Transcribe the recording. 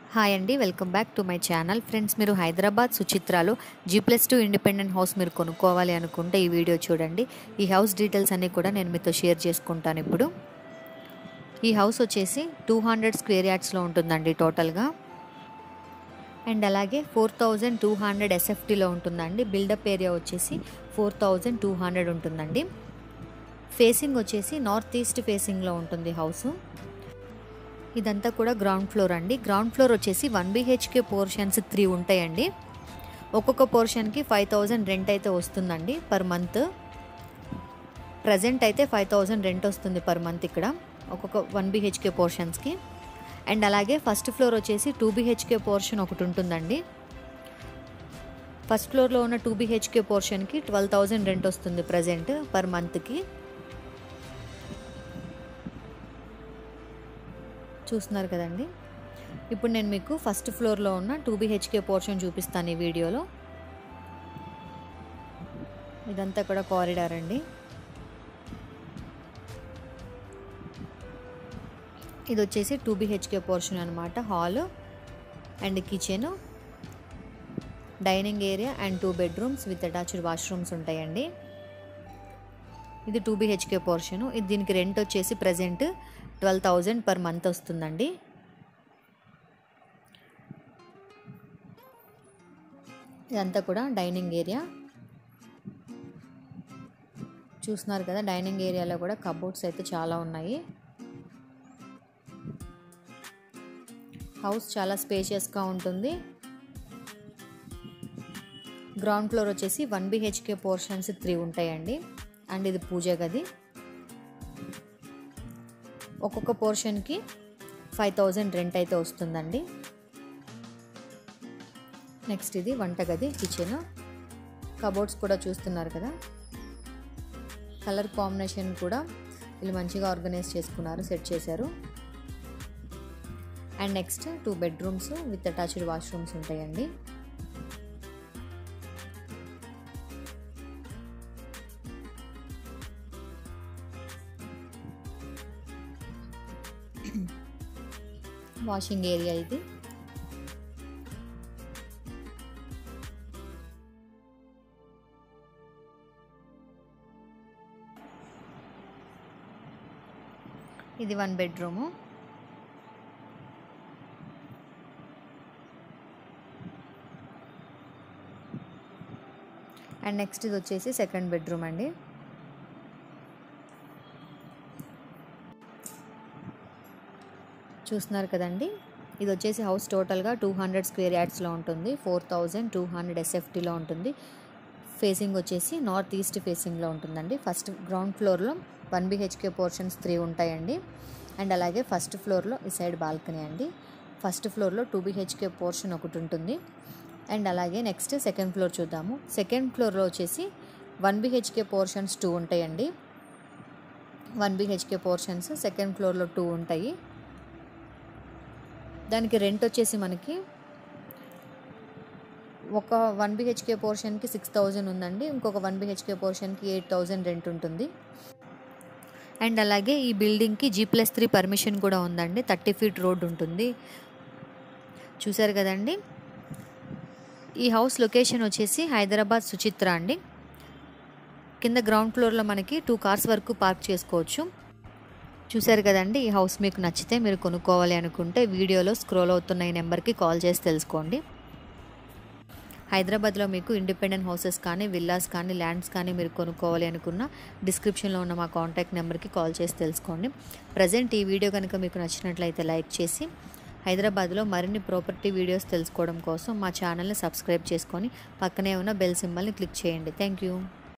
Hi అండి, welcome back to my channel. Friends, మీరు Hyderabad సుచిత్రాలో G+2 independent house మీరు కొనుక్కోవాలి అనుకుంటే ఈ వీడియో చూడండి. ఈ హౌస్ డీటెయిల్స్ అన్నీ కూడా నేను మీతో షేర్ చేసుకుంటాను. ఇప్పుడు ఈ హౌస్ వచ్చేసి 200 స్క్వేర్ యార్డ్స్లో ఉంటుందండి టోటల్గా. అండ్ అలాగే 4200 SFTలో ఉంటుందండి. బిల్డప్ ఏరియా వచ్చేసి 4200 ఉంటుందండి. ఫేసింగ్ వచ్చేసి నార్త్ ఈస్ట్ ఫేసింగ్లో ఉంటుంది హౌస్. ఇదంతా కూడా గ్రౌండ్ ఫ్లోర్ అండి. గ్రౌండ్ ఫ్లోర్ వచ్చేసి 1 BHK పోర్షన్స్ 3 ఉంటాయండి. ఒక్కొక్క పోర్షన్కి 5000 రెంట్ అయితే వస్తుందండి పర్ మంత్. ప్రజెంట్ అయితే 5000 రెంట్ వస్తుంది పర్ మంత్ ఇక్కడ ఒక్కొక్క 1 BHK పోర్షన్స్కి. అండ్ అలాగే ఫస్ట్ ఫ్లోర్ వచ్చేసి 2 BHK పోర్షన్ ఒకటి ఉంటుందండి. ఫస్ట్ ఫ్లోర్లో ఉన్న 2 BHK పోర్షన్కి 12000 రెంట్ వస్తుంది ప్రజెంట్ పర్ మంత్కి. చూస్తున్నారు కదండి. ఇప్పుడు నేను మీకు ఫస్ట్ ఫ్లోర్లో ఉన్న 2 BHK పోర్షన్ చూపిస్తాను ఈ వీడియోలో. ఇదంతా కూడా కారిడార్ అండి. ఇది వచ్చేసి 2 BHK పోర్షన్ అనమాట. Hall and kitchen, dining area and 2 bedrooms with attached washrooms ఉంటాయండి. ఇది 2 BHK పోర్షను. ఇది దీనికి రెంట్ వచ్చేసి ప్రజెంట్ 12000 పర్ మంత్ వస్తుందండి. ఇదంతా కూడా డైనింగ్ ఏరియా. చూస్తున్నారు కదా, డైనింగ్ ఏరియాలో కూడా కబోర్డ్స్ అయితే చాలా ఉన్నాయి. హౌస్ చాలా స్పేషియస్గా ఉంటుంది. గ్రౌండ్ ఫ్లోర్ వచ్చేసి 1 BHK పోర్షన్స్ 3 ఉంటాయండి. అండ్ ఇది పూజ గది. ఒక్కొక్క పోర్షన్కి 5000 రెంట్ అయితే వస్తుందండి. నెక్స్ట్ ఇది వంటగది, కిచెన్. కబోర్డ్స్ కూడా చూస్తున్నారు కదా. కలర్ కాంబినేషన్ కూడా వీళ్ళు మంచిగా ఆర్గనైజ్ చేసుకున్నారు, సెట్ చేశారు. And next 2 bedrooms with attached washrooms ఉంటాయండి. వాషింగ్ ఏరియా ఇది. ఇది 1 బెడ్రూము. అండ్ నెక్స్ట్ ఇది వచ్చేసి 2nd బెడ్రూమ్ అండి. చూస్తున్నారు కదండి. ఇది వచ్చేసి హౌస్ టోటల్గా 200 స్క్వేర్ యార్డ్స్లో ఉంటుంది. 4200 SFTలో ఉంటుంది. ఫేసింగ్ వచ్చేసి నార్త్ ఈస్ట్ ఫేసింగ్లో ఉంటుందండి. ఫస్ట్ గ్రౌండ్ ఫ్లోర్లో 1 BHK పోర్షన్స్ 3 ఉంటాయండి. అండ్ అలాగే ఫస్ట్ ఫ్లోర్లో ఈ సైడ్ బాల్కనీ అండి. ఫస్ట్ ఫ్లోర్లో 2 BHK పోర్షన్ ఒకటి ఉంటుంది. అండ్ అలాగే నెక్స్ట్ 2nd ఫ్లోర్ చూద్దాము. 2nd ఫ్లోర్లో వచ్చేసి 1 BHK పోర్షన్స్ 2 ఉంటాయండి. 1 BHK పోర్షన్స్ 2nd ఫ్లోర్లో 2 ఉంటాయి. దానికి రెంట్ వచ్చేసి మనకి ఒక 1 BHK పోర్షన్కి 6000 ఉందండి. ఇంకొక 1 BHK పోర్షన్కి 8000 రెంట్ ఉంటుంది. అండ్ అలాగే ఈ బిల్డింగ్కి G+3 పర్మిషన్ కూడా ఉందండి. 30 feet రోడ్ ఉంటుంది. చూసారు కదండి. ఈ హౌస్ లొకేషన్ వచ్చేసి హైదరాబాద్ సుచిత్ర అండి. కింద గ్రౌండ్ ఫ్లోర్లో మనకి 2 కార్స్ వరకు పార్క్ చేసుకోవచ్చు. చూసారు కదండి. ఈ హౌస్ మీకు నచ్చితే మీరు కొనుక్కోవాలి అనుకుంటే వీడియోలో స్క్రోల్ అవుతున్న ఈ నెంబర్కి కాల్ చేసి తెలుసుకోండి. హైదరాబాద్లో మీకు ఇండిపెండెంట్ హౌసెస్ కానీ, విల్లాస్ కానీ, ల్యాండ్స్ కానీ మీరు కొనుక్కోవాలి అనుకున్న డిస్క్రిప్షన్లో ఉన్న మా కాంటాక్ట్ నెంబర్కి కాల్ చేసి తెలుసుకోండి. ప్రజెంట్ ఈ వీడియో కనుక మీకు నచ్చినట్లయితే లైక్ చేసి, హైదరాబాద్లో మరిన్ని ప్రాపర్టీ వీడియోస్ తెలుసుకోవడం కోసం మా ఛానల్ని సబ్స్క్రైబ్ చేసుకొని పక్కనే ఉన్న బెల్ సింబల్ని క్లిక్ చేయండి. Thank you.